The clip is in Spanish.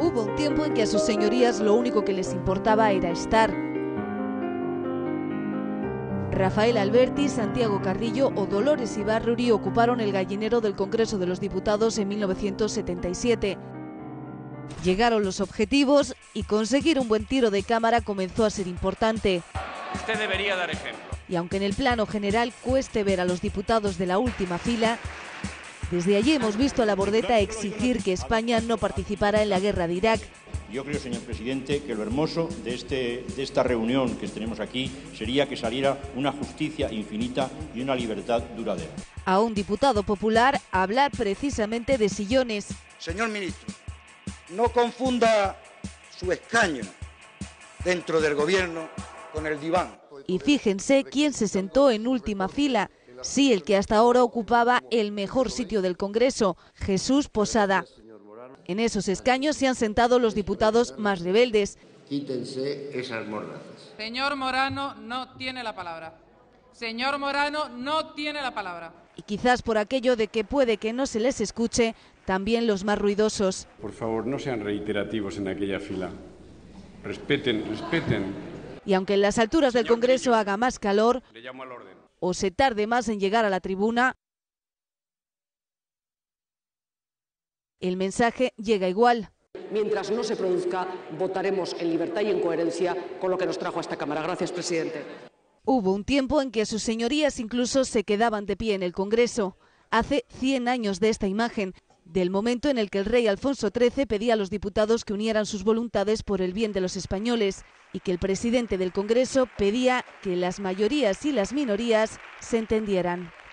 Hubo un tiempo en que a sus señorías lo único que les importaba era estar. Rafael Alberti, Santiago Carrillo o Dolores Ibárruri ocuparon el gallinero del Congreso de los Diputados en 1977. Llegaron los objetivos y conseguir un buen tiro de cámara comenzó a ser importante. Usted debería dar ejemplo. Y aunque en el plano general cueste ver a los diputados de la última fila, desde allí hemos visto a la Bordeta exigir que España no participara en la guerra de Irak. Yo creo, señor presidente, que lo hermoso de esta reunión que tenemos aquí sería que saliera una justicia infinita y una libertad duradera. A un diputado popular hablar precisamente de sillones. Señor ministro, no confunda su escaño dentro del gobierno con el diván. Y fíjense quién se sentó en última fila. Sí, el que hasta ahora ocupaba el mejor sitio del Congreso, Jesús Posada. En esos escaños se han sentado los diputados más rebeldes. Quítense esas morrazas. Señor Morano no tiene la palabra. Señor Morano no tiene la palabra. Y quizás por aquello de que puede que no se les escuche, también los más ruidosos. Por favor, no sean reiterativos en aquella fila. Respeten. Y aunque en las alturas del Congreso haga más calor Le llamo al orden. o se tarde más en llegar a la tribuna, el mensaje llega igual. Mientras no se produzca, votaremos en libertad y en coherencia con lo que nos trajo a esta Cámara. Gracias, presidente. Hubo un tiempo en que sus señorías incluso se quedaban de pie en el Congreso. Hace 100 años de esta imagen, del momento en el que el rey Alfonso XIII pedía a los diputados que unieran sus voluntades por el bien de los españoles y que el presidente del Congreso pedía que las mayorías y las minorías se entendieran.